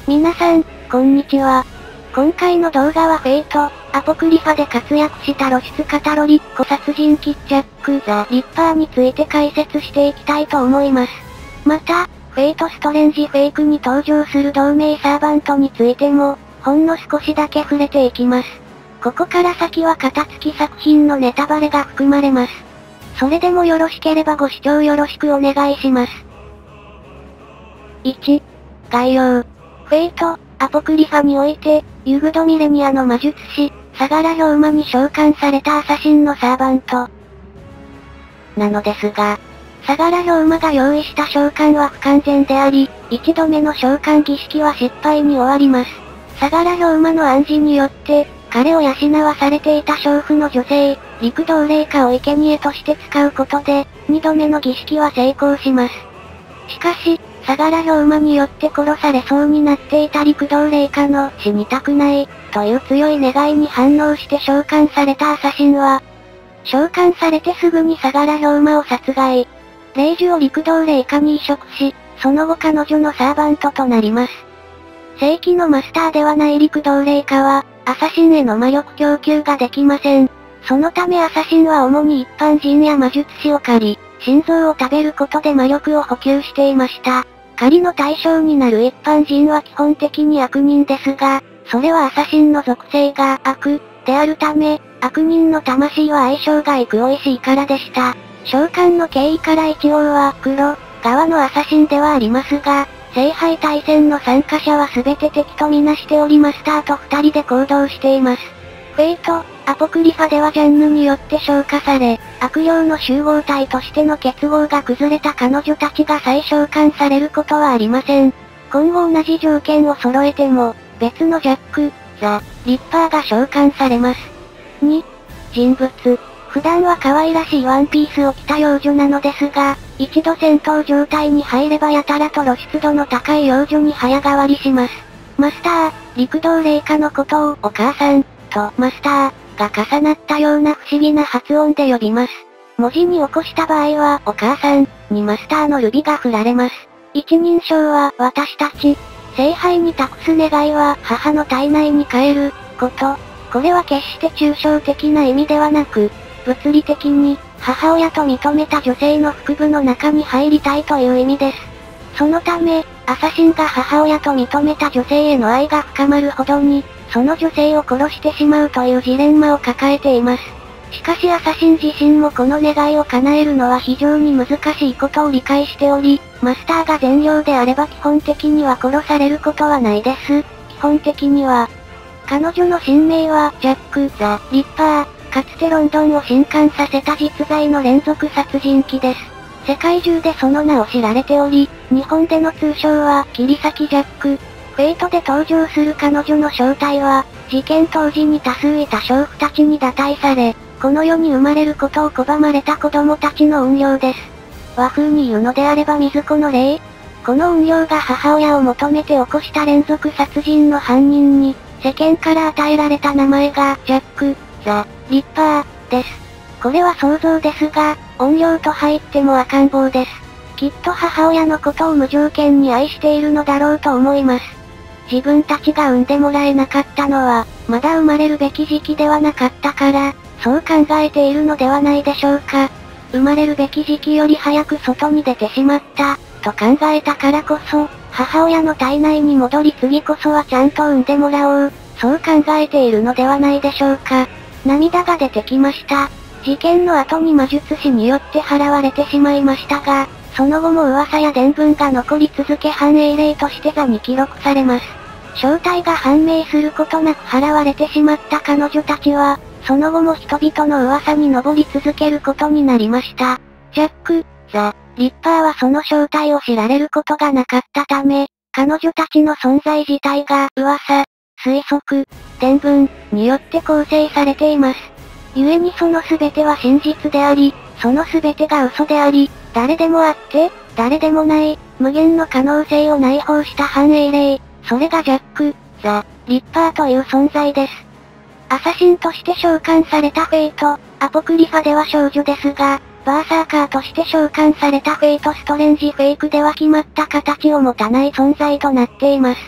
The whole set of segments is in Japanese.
皆さん、こんにちは。今回の動画はフェイト、アポクリファで活躍した露出カタロリッコ殺人鬼ジャック・ザ・リッパーについて解説していきたいと思います。また、フェイトストレンジフェイクに登場する同盟サーバントについても、ほんの少しだけ触れていきます。ここから先は型付き作品のネタバレが含まれます。それでもよろしければご視聴よろしくお願いします。1、概要。フェイト、アポクリファにおいて、ユグドミレニアの魔術師、相良兵馬に召喚されたアサシンのサーバント。なのですが、相良兵馬が用意した召喚は不完全であり、一度目の召喚儀式は失敗に終わります。相良兵馬の暗示によって、彼を養わされていた娼婦の女性、陸道霊花を生贄として使うことで、二度目の儀式は成功します。しかし、相良兵馬によって殺されそうになっていた陸道霊花の死にたくない、という強い願いに反応して召喚されたアサシンは、召喚されてすぐに相良兵馬を殺害。霊樹を陸道霊花に移植し、その後彼女のサーバントとなります。正規のマスターではない陸道霊花は、アサシンへの魔力供給ができません。そのためアサシンは主に一般人や魔術師を狩り、心臓を食べることで魔力を補給していました。狩りの対象になる一般人は基本的に悪人ですが、それはアサシンの属性が悪であるため、悪人の魂は相性がいく美味しいからでした。召喚の経緯から一応は黒側のアサシンではありますが、聖杯対戦の参加者は全て敵とみなしておりマスターと二人で行動しています。フェイト、アポクリファではジャンヌによって消化され、悪霊の集合体としての結合が崩れた彼女たちが再召喚されることはありません。今後同じ条件を揃えても、別のジャック、ザ・リッパーが召喚されます。2、人物。普段は可愛らしいワンピースを着た幼女なのですが、一度戦闘状態に入ればやたらと露出度の高い幼女に早変わりします。マスター、陸道霊花のことをお母さん、とマスター、が重なったような不思議な発音で呼びます。文字に起こした場合はお母さん、にマスターのルビが振られます。一人称は私たち。聖杯に託す願いは母の体内に帰る、こと。これは決して抽象的な意味ではなく、物理的に、母親と認めた女性の腹部の中に入りたいという意味です。そのため、アサシンが母親と認めた女性への愛が深まるほどに、その女性を殺してしまうというジレンマを抱えています。しかしアサシン自身もこの願いを叶えるのは非常に難しいことを理解しており、マスターが善良であれば基本的には殺されることはないです。基本的には。彼女の新名はジャック・ザ・リッパー。かつてロンドンを震撼させた実在の連続殺人鬼です。世界中でその名を知られており、日本での通称は切り裂きジャック。フェイトで登場する彼女の正体は、事件当時に多数いた娼婦たちに堕胎され、この世に生まれることを拒まれた子供たちの怨霊です。和風に言うのであれば水子の霊。この怨霊が母親を求めて起こした連続殺人の犯人に、世間から与えられた名前がジャック・ザ・リッパー、です。これは想像ですが、怨霊と入っても赤ん坊です。きっと母親のことを無条件に愛しているのだろうと思います。自分たちが産んでもらえなかったのは、まだ生まれるべき時期ではなかったから、そう考えているのではないでしょうか。生まれるべき時期より早く外に出てしまった、と考えたからこそ、母親の体内に戻り次こそはちゃんと産んでもらおう、そう考えているのではないでしょうか。涙が出てきました。事件の後に魔術師によって払われてしまいましたが、その後も噂や伝聞が残り続け繁栄霊として座に記録されます。正体が判明することなく払われてしまった彼女たちは、その後も人々の噂に上り続けることになりました。ジャック・ザ・リッパーはその正体を知られることがなかったため、彼女たちの存在自体が噂、推測、伝聞によって構成されています。故にその全ては真実であり、その全てが嘘であり、誰でもあって、誰でもない、無限の可能性を内包した繁栄霊、それがジャック・ザ・リッパーという存在です。アサシンとして召喚されたフェイト、アポクリファでは少女ですが、バーサーカーとして召喚されたフェイトストレンジフェイクでは決まった形を持たない存在となっています。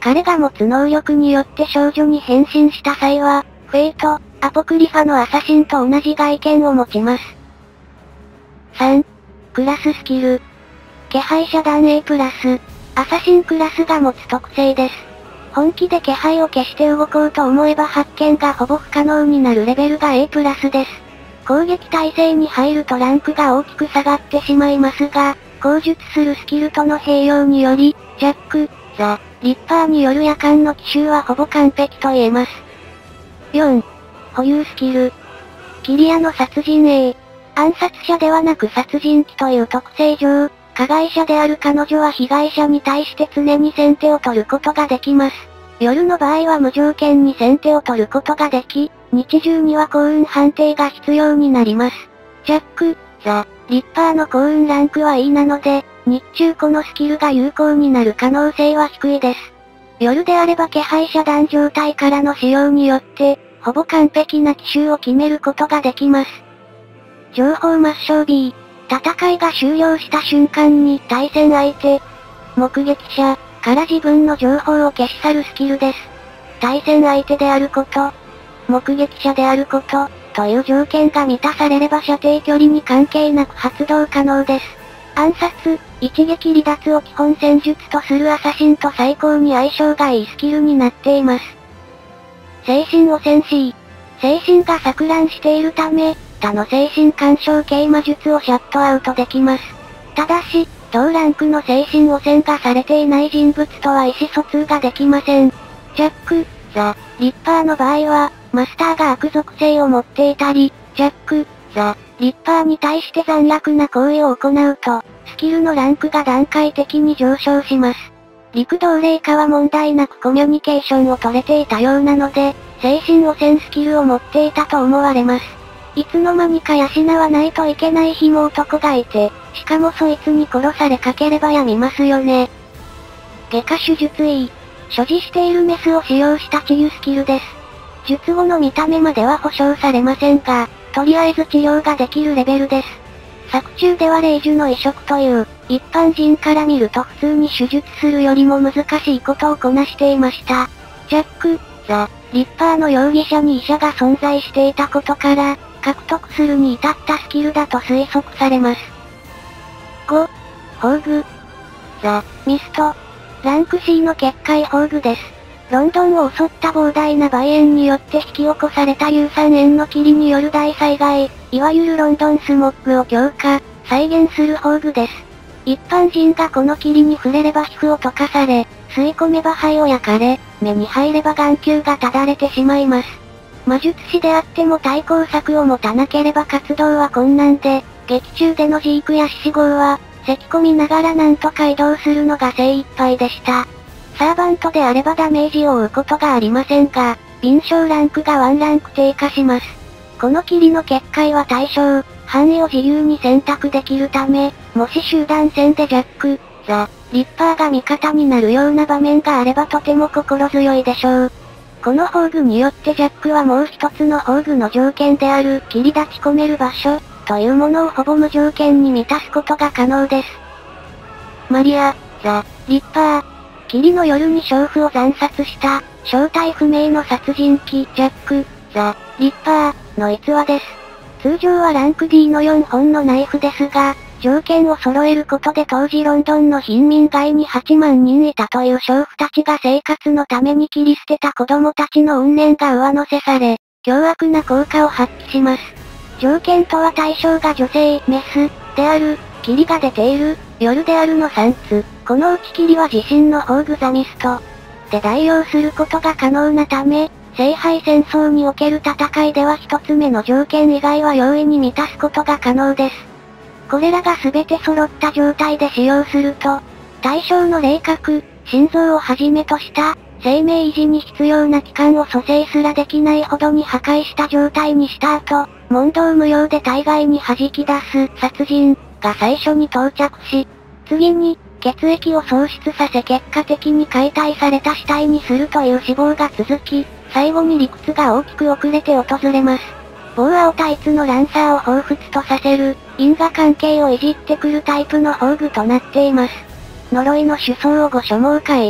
彼が持つ能力によって少女に変身した際は、フェイト、アポクリファのアサシンと同じ外見を持ちます。3、クラススキル。気配遮断 A+、アサシンクラスが持つ特性です。本気で気配を消して動こうと思えば発見がほぼ不可能になるレベルが A+です。攻撃耐性に入るとランクが大きく下がってしまいますが、口述するスキルとの併用により、ジャック、ザ、リッパーによる夜間の奇襲はほぼ完璧と言えます。4、保有スキル。キリアの殺人 A。暗殺者ではなく殺人鬼という特性上、加害者である彼女は被害者に対して常に先手を取ることができます。夜の場合は無条件に先手を取ることができ、日中には幸運判定が必要になります。ジャック、ザ、リッパーの幸運ランクは E なので、日中このスキルが有効になる可能性は低いです。夜であれば気配遮断状態からの使用によって、ほぼ完璧な奇襲を決めることができます。情報抹消 B。戦いが終了した瞬間に対戦相手、目撃者から自分の情報を消し去るスキルです。対戦相手であること、目撃者であること、という条件が満たされれば射程距離に関係なく発動可能です。暗殺、一撃離脱を基本戦術とするアサシンと最高に相性がいいスキルになっています。精神汚染 C。精神が錯乱しているため、他の精神干渉系魔術をシャットアウトできます。ただし、同ランクの精神汚染がされていない人物とは意思疎通ができません。ジャック、ザ、リッパーの場合は、マスターが悪属性を持っていたり、ジャック、ザ、リッパーに対して残虐な行為を行うと、スキルのランクが段階的に上昇します。陸同霊下は問題なくコミュニケーションを取れていたようなので、精神汚染スキルを持っていたと思われます。いつの間にか養わないといけない紐男がいて、しかもそいつに殺されかければ病みますよね。外科手術医。所持しているメスを使用した治癒スキルです。術後の見た目までは保証されませんが、とりあえず治療ができるレベルです。作中では霊樹の移植という、一般人から見ると普通に手術するよりも難しいことをこなしていました。ジャック、ザ、リッパーの容疑者に医者が存在していたことから、獲得するに至ったスキルだと推測されます。5、宝具。ザ・ミスト。ランク C の結界宝具です。ロンドンを襲った膨大な梅炎によって引き起こされた硫酸塩の霧による大災害、いわゆるロンドンスモッグを強化、再現する宝具です。一般人がこの霧に触れれば皮膚を溶かされ、吸い込めば肺を焼かれ、目に入れば眼球がただれてしまいます。魔術師であっても対抗策を持たなければ活動は困難で、劇中でのジークや獅子号は、咳込みながらなんとか移動するのが精一杯でした。サーバントであればダメージを負うことがありませんが、敏捷ランクがワンランク低下します。この霧の結界は対象、範囲を自由に選択できるため、もし集団戦でジャック、ザ、リッパーが味方になるような場面があればとても心強いでしょう。この宝具によってジャックはもう一つの宝具の条件である切り立ち込める場所というものをほぼ無条件に満たすことが可能です。マリア、ザ、リッパー。霧の夜に娼婦を惨殺した正体不明の殺人鬼ジャック、ザ、リッパーの逸話です。通常はランク D の4本のナイフですが、条件を揃えることで当時ロンドンの貧民街に8万人いたという娼婦たちが生活のために切り捨てた子供たちの怨念が上乗せされ、凶悪な効果を発揮します。条件とは対象が女性、メス、である、霧が出ている、夜であるの3つ。このうち霧は自身の宝具ザミストで代用することが可能なため、聖杯戦争における戦いでは一つ目の条件以外は容易に満たすことが可能です。これらが全て揃った状態で使用すると、対象の霊核、心臓をはじめとした、生命維持に必要な器官を蘇生すらできないほどに破壊した状態にした後、問答無用で体外に弾き出す殺人が最初に到着し、次に、血液を喪失させ結果的に解体された死体にするという死亡が続き、最後に理屈が大きく遅れて訪れます。棒青タイツのランサーを彷彿とさせる、因果関係をいじってくるタイプの宝具となっています。呪いの首相をご所望会。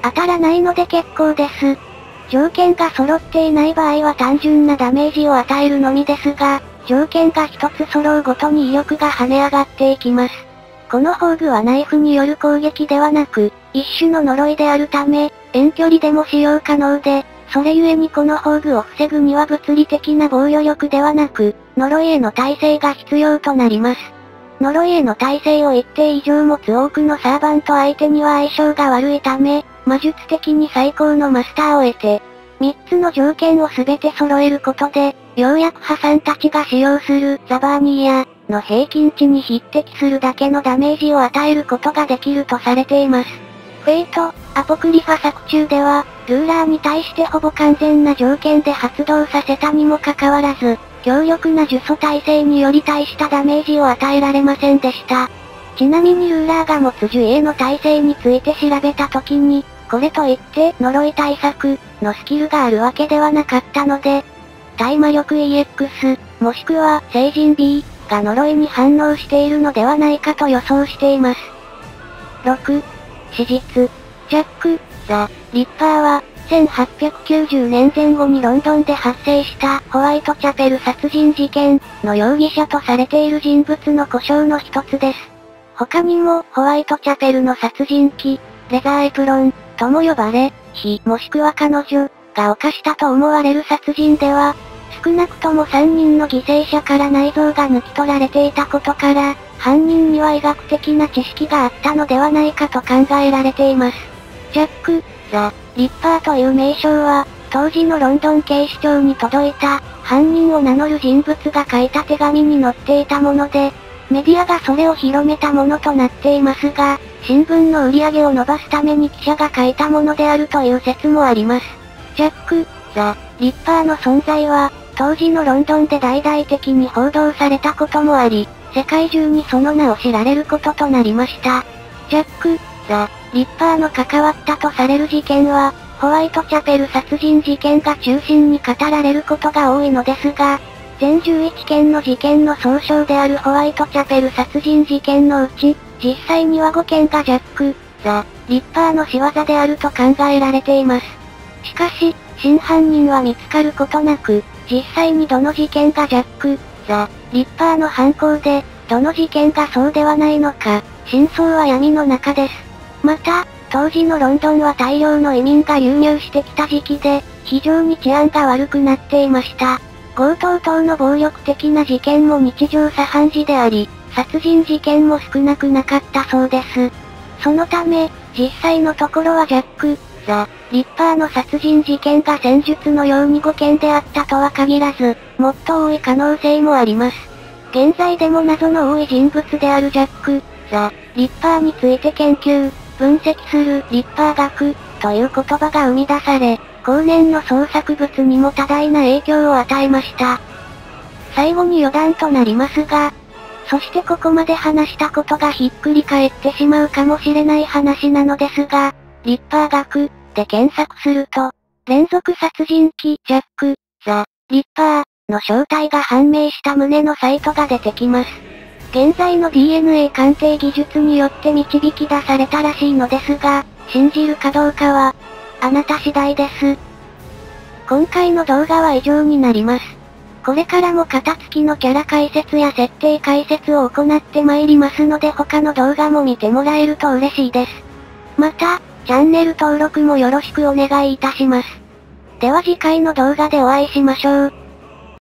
当たらないので結構です。条件が揃っていない場合は単純なダメージを与えるのみですが、条件が一つ揃うごとに威力が跳ね上がっていきます。この宝具はナイフによる攻撃ではなく、一種の呪いであるため、遠距離でも使用可能で、それゆえにこの宝具を防ぐには物理的な防御力ではなく、呪いへの耐性が必要となります。呪いへの耐性を一定以上持つ多くのサーバント相手には相性が悪いため、魔術的に最高のマスターを得て、3つの条件を全て揃えることで、ようやく破産たちが使用するザバーニーヤの平均値に匹敵するだけのダメージを与えることができるとされています。フェイト、アポクリファ作中では、ルーラーに対してほぼ完全な条件で発動させたにもかかわらず、強力な呪詛耐性により大したダメージを与えられませんでした。ちなみにルーラーが持つ呪霊の耐性について調べた時に、これといって呪い対策のスキルがあるわけではなかったので、対魔力 EX、もしくは聖人 B が呪いに反応しているのではないかと予想しています。6. 史実。ジャック・ザ・リッパーは、1890年前後にロンドンで発生したホワイトチャペル殺人事件の容疑者とされている人物の呼称の一つです。他にもホワイトチャペルの殺人鬼、レザーエプロンとも呼ばれ、もしくは彼女が犯したと思われる殺人では、少なくとも3人の犠牲者から内臓が抜き取られていたことから、犯人には医学的な知識があったのではないかと考えられています。ジャック・ザ・リッパーという名称は、当時のロンドン警視庁に届いた、犯人を名乗る人物が書いた手紙に載っていたもので、メディアがそれを広めたものとなっていますが、新聞の売り上げを伸ばすために記者が書いたものであるという説もあります。ジャック・ザ・リッパーの存在は、当時のロンドンで大々的に報道されたこともあり、世界中にその名を知られることとなりました。ジャック・ザ・リッパーの関わったとされる事件は、ホワイトチャペル殺人事件が中心に語られることが多いのですが、全11件の事件の総称であるホワイトチャペル殺人事件のうち、実際には5件がジャック・ザ・リッパーの仕業であると考えられています。しかし、真犯人は見つかることなく、実際にどの事件がジャック・ザ・リッパーの犯行で、どの事件がそうではないのか、真相は闇の中です。また、当時のロンドンは大量の移民が流入してきた時期で、非常に治安が悪くなっていました。強盗等の暴力的な事件も日常茶飯事であり、殺人事件も少なくなかったそうです。そのため、実際のところはジャック・ザ・リッパーの殺人事件が戦術のように5件であったとは限らず、もっと多い可能性もあります。現在でも謎の多い人物であるジャック・ザ・リッパーについて研究、分析するリッパー学という言葉が生み出され、後年の創作物にも多大な影響を与えました。最後に余談となりますが、そしてここまで話したことがひっくり返ってしまうかもしれない話なのですが、リッパー学で検索すると、連続殺人鬼ジャック・ザ・リッパーの正体が判明した旨のサイトが出てきます。現在の DNA 鑑定技術によって導き出されたらしいのですが、信じるかどうかは、あなた次第です。今回の動画は以上になります。これからも型付きのキャラ解説や設定解説を行ってまいりますので他の動画も見てもらえると嬉しいです。また、チャンネル登録もよろしくお願いいたします。では次回の動画でお会いしましょう。